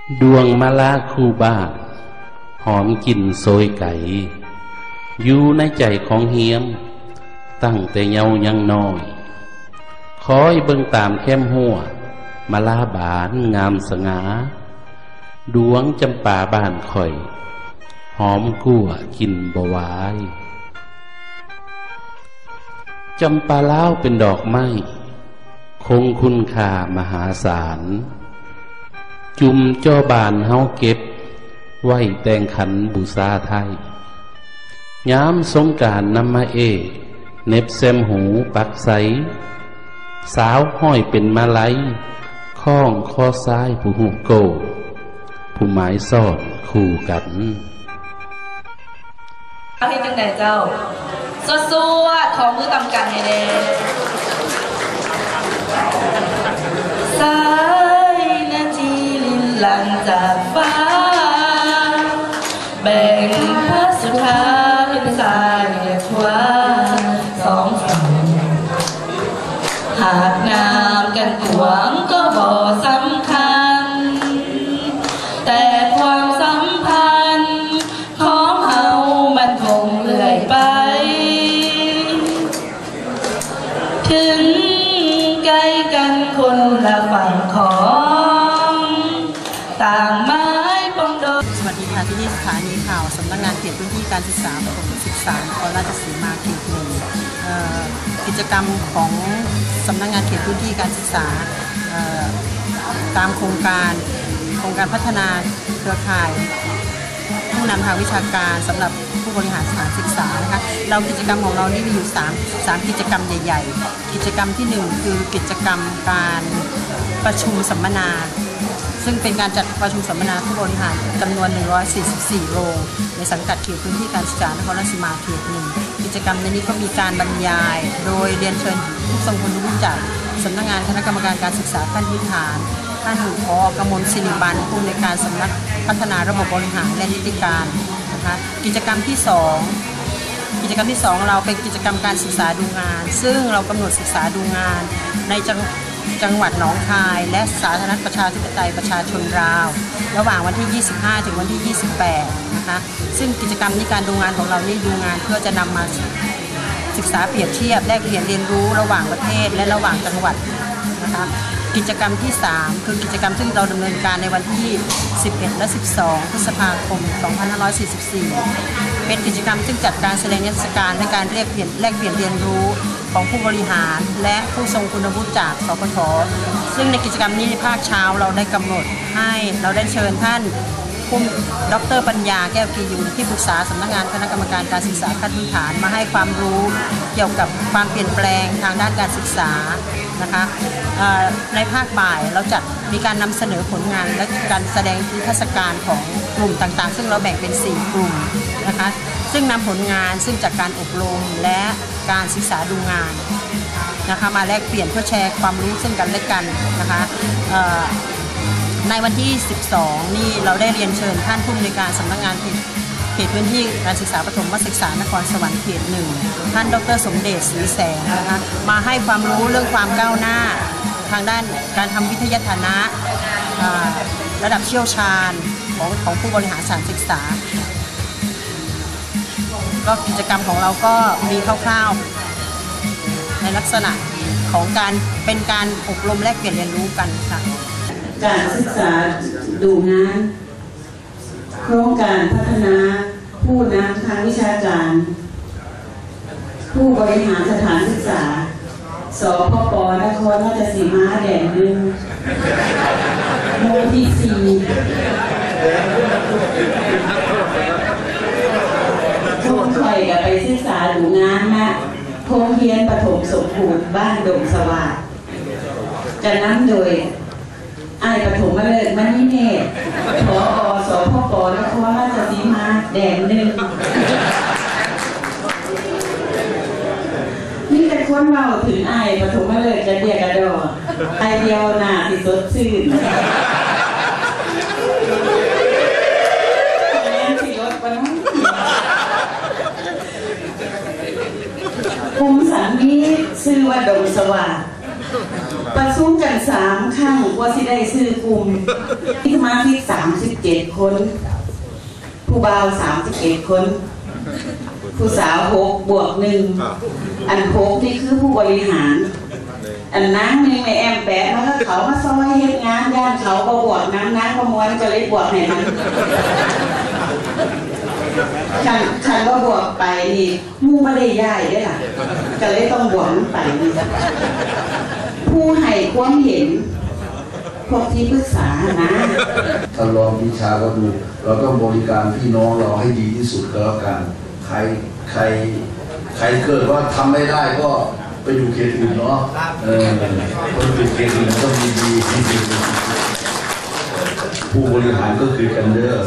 ดวงมะละคูบาหอมกลิ่นโซยไก่อยู่ในใจของเฮียมตั้งแต่เยาว์ยังน้อยคอยเบิ่งตามแคมหัวมะละบานงามสง่าดวงจำป่าบ้านข่อยหอมกั่วกินบวายจำปาลาวเป็นดอกไม้คงคุณค่ามหาศาลจุ่มจ้อบานเฮาเก็บไว้แต่งขันบูชาไทยยามสงกรานต์นำมาเน็บแซมหูปักใสสาวห้อยเป็นมาลัยข้องคอซ้ายผู้หูโกผู้หมายสอดคู่กันเอาให้จังไหนเจ้าสวดขอมือตำกันให้แน่สายนาทีลินหลังจากฟ้าแบ่งพระสุธาเป็นสายขวาสองฝั่งหากน้ำกันขวางก็บ่สำคัญแต่ความสัมพันธ์ของเฮามันคงเรื่อยไปถึงใกล้กันคนละฝั่งของต่างไม้ปองดอกสวัสดีค่ะที่นี่สถานีข่าวสำนักงานเขตพื้นที่การศึกษาประถมศึกษานครราชสีมาเขต 1กิจกรรมของสำนักงานเขตพื้นที่การศึกษาตามโครงการพัฒนาเครือข่ายผู้นำทางวิชาการสำหรับผู้บริหารสถานศึกษานะคะกิจกรรมของเรานี่มีอยู่3กิจกรรมใหญ่ๆกิจกรรมที่1คือกิจกรรมการประชุมสัมมนาซึ่งเป็นการจัดประชุมสัมมนาผู้บริหารจำนวน144โรงในสังกัดเขตพื้นที่การศึกษานครราชสีมาเขต 1กิจกรรมในนี้ก็มีการบรรยายโดยเรียนเชิญผู้ทรงคุณวุฒิจากสำนักงานคณะกรรมการการศึกษาขั้นพื้นฐานท่านผอ.กมลศิริบันผู้อำนวยการสำนักพัฒนาระบบบริหารและนิติการนะคะกิจกรรมที่2เราเป็นกิจกรรมการศึกษาดูงานซึ่งเรากำหนดศึกษาดูงานในจังหวัดหนองคายและสาธารณรัฐประชาธิปไตยประชาชนลาวระหว่างวันที่25ถึงวันที่28นะคะซึ่งกิจกรรมนี้การดูงานของเรานี่ดูงานเพื่อจะนำมาศึกษาเปรียบเทียบแลกเปลี่ยนเรียนรู้ระหว่างประเทศและระหว่างจังหวัดนะคะกิจกรรมที่3คือกิจกรรมซึ่งเราดำเนินการในวันที่11และ12พฤษภาคม2544เป็นกิจกรรมซึ่งจัดการแสดงนิทรรศการและการแลกเปลี่ยนเรียนรู้ของผู้บริหารและผู้ทรงคุณวุฒิจากสปท.ซึ่งในกิจกรรมนี้ในภาคเช้าเราได้กำหนดให้เราได้เชิญท่านดร.ปัญญาแก้วกียูนที่ปรึกษาสำนักงานคณะกรรมการการศึกษาขั้นพื้นฐานมาให้ความรู้เกี่ยวกับความเปลี่ยนแปลงทางด้านการศึกษานะคะในภาคบ่ายเราจัดมีการนำเสนอผลงานและการแสดงนิทรรศการของกลุ่มต่างๆซึ่งเราแบ่งเป็น4กลุ่มนะคะซึ่งนำผลงานซึ่งจากการอบรมและการศึกษาดูงานนะคะมาแลกเปลี่ยนเพื่อแชร์ความรู้ซึ่งกันและกันนะคะในวันที่12นี่เราได้เรียนเชิญท่านผู้อำนวยการสำนักงานเขตพื้นที่การศึกษาประถมศึกษานครสวรรค์เขต 1ท่านดร.สมเด็จศรีแสงนะคะมาให้ความรู้เรื่องความก้าวหน้าทางด้านการทำวิทยาฐานะระดับเชี่ยวชาญของผู้บริหารสถานศึกษาก็กิจกรรมของเราก็มีคร่าวๆในลักษณะของเป็นการอบรมแลกเปลี่ยนเรียนรู้กันค่ะการศึกษาดูงานโครงการพัฒนาผู้นำทางวิชาการผู้บริหารสถานศึกษาสพป.นครราชสีมาแดน 1หมู่ที่ 4ทุกข่อยก็ไปศึกษาดูงานนะโรงเรียนประถมสมบูรณ์บ้านดงสว่างจะนำโดยปฐมฤกษ์มณีเนตรผอ.สพป.นครราชสีมาแดน 1นี่แต่คนเราถึงปฐมฤกษ์จะเดียกระดอเดียวหน้าที่สดชื่นภูมิสันนี้ชื่อว่าดงสว่างประชุมกัน3 ครั้งว่าสิได้ซื้อกลุ่มที่สมาชิก37 คนผู้บ่าว31 คนผู้สาว6 บวก 1อัน6นี่คือผู้บริหารอันนั้นไม่แอมแปะแล้วก็เขามาซอยเฮ็ดงานย่านเขาก็บวกน้ำประมวลก็เลยบวกให้มันฉันก็บวกไปนี่มู่ไม่ได้ย้ายด้วยล่ะก็เลยต้องบวกไปนี่ผู้ให้ความเห็นพวกที่ปรึกษานะท่านรองวิชาก็ดูเราต้องบริการพี่น้องเราให้ดีที่สุดก็แล้วกันใครเกิดว่าทำไม่ได้ก็ไปอยู่เขตอื่นเนาะคนอยู่เขตอื่นต้องดีผู้บริหารก็คือกันเด้อ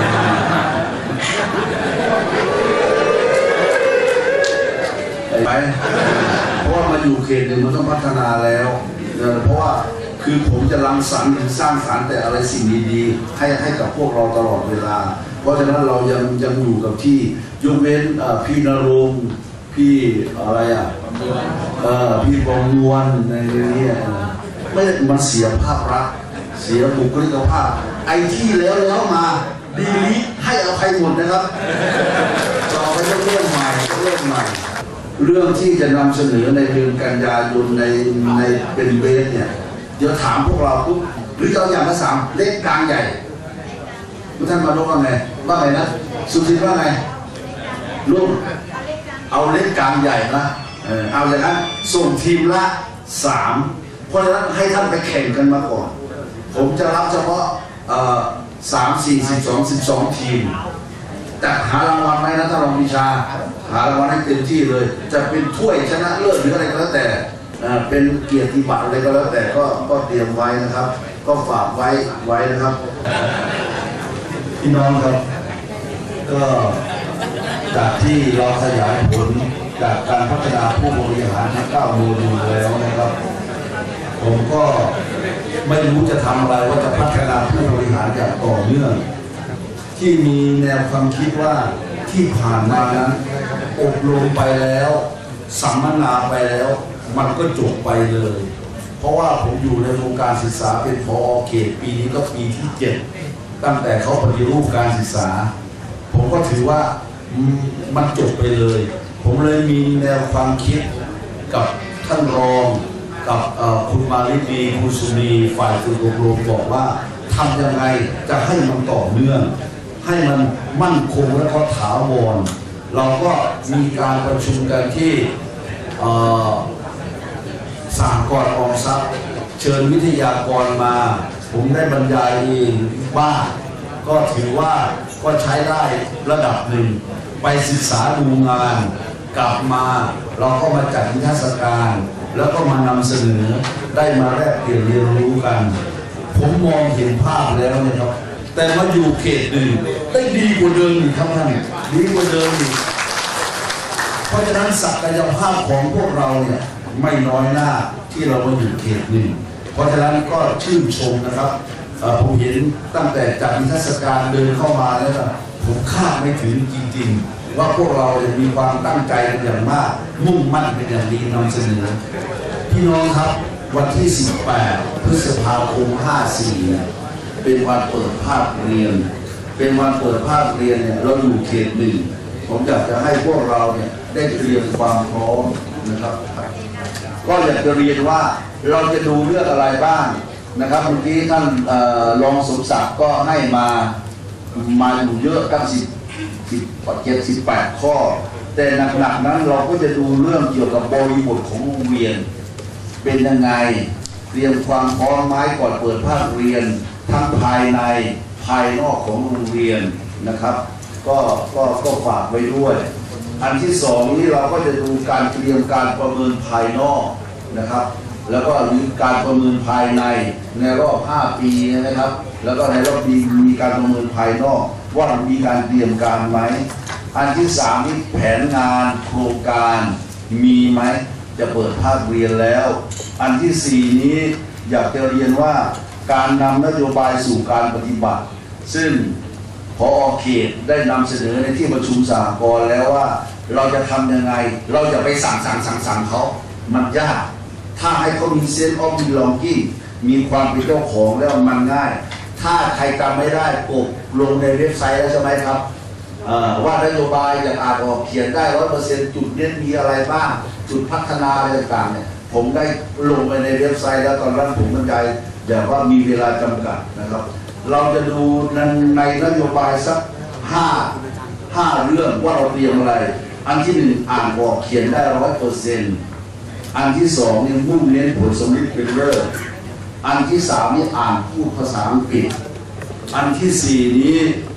ไปเพราะว่ามาอยู่เขตหนึ่งมันต้องพัฒนาแล้วเพราะว่าคือผมจะรังสรรค์สร้างสรรค์แต่อะไรสิ่งดีๆให้กับพวกเราตลอดเวลาเพราะฉะนั้นเรายังอยู่กับที่ยกเว้นพี่นรงค์พี่อะไรพี่บงมวลในนี้ไม่มันเสียภาพลักษณ์เสียบุคลิกภาพไอ้ที่แล้วมาดีลิให้อภัยหมดนะครับต่อไปต้องเรื่องใหม่เรื่องที่จะนำเสนอในเดือนกันยายนในเป็นเบสเนี่ยเดี๋ยวถามพวกเราปุ๊บหรือเอาอย่างละ3เล็กกลางใหญ่ทุกท่านมาดูว่าไงนะสุทินว่าไงร่วมเอาเล็กกลางใหญ่นะเอาอย่างนั้นส่งทีมละ3เพราะฉะนั้นให้ท่านไปแข่งกันมาก่อนผมจะรับเฉพาะ3 4 12 ทีมแต่หารางวัลไหมนะท่านรองวิชาหารางวัลให้เต็มที่เลยจะเป็นถ้วยชนะเลิศหรืออะไรก็แล้วแต่เป็นเกียรติบัตรอะไรก็แล้วแต่ก็เตรียมไว้นะครับก็ฝากไว้นะครับพี่น้องครับก็จากที่เราขยายผลจากการพัฒนาผู้บริหารที่9 โมดูลแล้วนะครับผมก็ไม่รู้จะทำอะไรว่าจะพัฒนาผู้บริหารอย่างต่อเนื่องที่มีแนวความคิดว่าที่ผ่านมานั้นอบรมไปแล้วสัมมนาไปแล้วมันก็จบไปเลยเพราะว่าผมอยู่ในวงการศึกษาเป็นผอ.เขตปีนี้ก็ปีที่7ตั้งแต่เขาปฏิรูปการศึกษาผมก็ถือว่ามันจบไปเลยผมเลยมีแนวความคิดกับท่านรองกับคุณมาลินีคุณสุนีฝ่ายฝึกอบรมบอกว่าทำยังไงจะให้มันต่อเนื่องให้มันมั่นคงและก็ถาวรเราก็มีการประชุมกันที่สหกรณ์ออมทรัพย์เชิญวิทยากรมาผมได้บรรยายเองบ้างก็ถือว่าก็ใช้ได้ระดับหนึ่งไปศึกษาดูงานกลับมาเราก็มาจัดนิทรรศการแล้วก็มานำเสนอได้มาแลกเปลี่ยนเรียนรู้กันผมมองเห็นภาพแล้วนะครับแต่มาอยู่เขตหนึ่งได้ดีกว่าเดิมอีกครับท่านดีกว่าเดิมอีกเพราะฉะนั้นศักยภาพของพวกเราเนี่ยไม่น้อยหน้าที่เรามาอยู่เขตหนึ่งเพราะฉะนั้นก็ชื่นชมนะครับผมเห็นตั้งแต่จัดนิทรรศการเดินเข้ามาแล้วผมคาดไม่ถึงจริงๆว่าพวกเรามีความตั้งใจเป็นอย่างมากมุ่งมั่นเป็นอย่างดีนำเสนอพี่น้องครับวันที่18 พฤษภาคม 54เป็นวันเปิดภาคเรียนเป็นวันเปิดภาคเรียนเนี่ยเราอยู่เขตหนึ่งผมอยากจะให้พวกเราเนี่ยได้เตรียมความพร้อมนะครับก็อยากจะเรียนว่าเราจะดูเรื่องอะไรบ้างนะครับเมื่อกี้ท่านรองสมศักดิ์ก็ให้มาอยู่เยอะตั้ง18 ข้อแต่หนักๆนั้นเราก็จะดูเรื่องเกี่ยวกับบริบทของโรงเรียนเป็นยังไงเตรียมความพร้อมไหมก่อนเปิดภาคเรียนทั้งภายในภายนอกของโรงเรียนนะครับก็ฝากไว้ด้วยอันที่2นี้เราก็จะดูการเตรียมการประเมินภายนอกนะครับแล้วก็การประเมินภายในรอบ5 ปีนะครับแล้วก็ในรอบปีมีการประเมินภายนอกว่ามีการเตรียมการไหมอันที่3นี้แผนงานโครงการมีไหมจะเปิดภาคเรียนแล้วอันที่4นี้อยากจะเรียนว่าการนำนโยบายสู่การปฏิบัติซึ่งผอ.เขตได้นำเสนอในที่ประชุมสหกรณ์แล้วว่าเราจะทำยังไงเราจะไปสั่งเขามันยากทถ้าให้เขามีเซนส์ออฟบิลองกิ้งมีความเป็นเจ้าของแล้วมันง่าย ถ้าใครจำไม่ได้กดลงในเว็บไซต์แล้วใช่ไหมครับว่านโยบายอย่างอ่านออกเขียนได้100%จุดเน้นมีอะไรบ้างจุดพัฒนาอะไรต่างๆเนี่ยผมได้ลงไปในเว็บไซต์แล้วตอนนั้นผมบรรยายอย่างว่ามีเวลาจำกัดนะครับเราจะดูในนโยบายสัก5เรื่องว่าเราเตรียมอะไรอันที่1อ่านออกเขียนได้100%อันที่2นี่มุ่งเน้นผลสำลิดเป็นเลิศอันที่3นี่อ่านพูดภาษาอังกฤษอันที่4นี้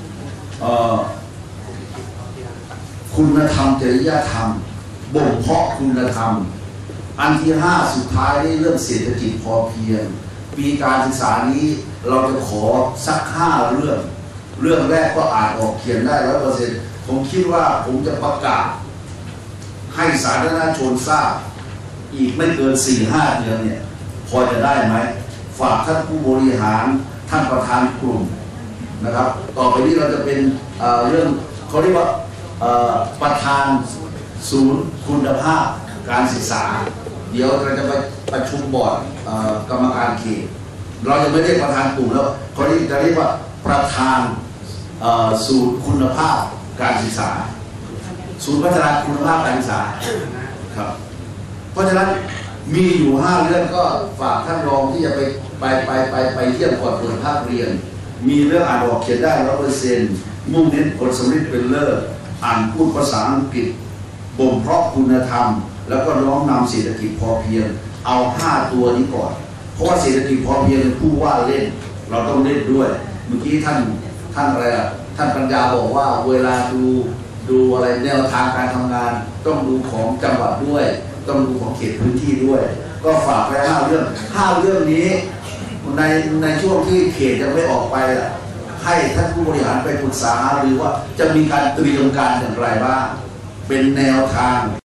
คุณธรรมจริยธรรมบ่มเพาะคุณธรรมอันที่5สุดท้ายนี่เรื่องเศรษฐกิจพอเพียงปีการศึกษานี้เราจะขอสัก5เรื่องแรกก็อ่านออกเขียนได้100%ผมคิดว่าผมจะประกาศให้สาธารณชนทราบอีกไม่เกิน 4-5 เดือนเนี่ยพอจะได้ไหมฝากท่านผู้บริหารท่านประธานกลุ่มนะครับต่อไปนี้เราจะเป็นเรื่องเขาเรียกว่าประธานศูนย์คุณภาพการศึกษาเดี๋ยวเราจะไปประชุมบอร์ดกรรมการเขตเราจะไม่เรียกประธานกลุ่มแล้วเขาจะเรียกว่าประธานศูนย์คุณภาพการศึกษาศูนย์พัฒนาคุณภาพการศึกษาครับเพราะฉะนั้นมีอยู่5เรื่องก็ฝากท่านรองที่จะไปเที่ยวก่อนเปิดภาคเรียนมีเรื่องอ่านออกเขียนได้100%มุ่งเน้นผลสำลิดเป็นเลิศอ่านพูดภาษาอังกฤษบ่มเพาะคุณธรรมแล้วก็น้อมนำเศรษฐกิจพอเพียงเอา5ตัวนี้ก่อนเพราะว่าเศรษฐกิจพอเพียงเป็นผู้ว่าเล่นเราต้องเล่นด้วยเมื่อกี้ท่านอะไรล่ะท่านปัญญาบอกว่าเวลาดูอะไรแนวทางการทำงานต้องดูของจังหวัดด้วยต้องดูของเขตพื้นที่ด้วยก็ฝากไว้5เรื่องนี้ในช่วงที่เขตยังไม่ออกไปล่ะให้ท่านผู้บริหารไปปรึกษาหารือว่าจะมีการเตรียมการอย่างไรบ้างเป็นแนวทาง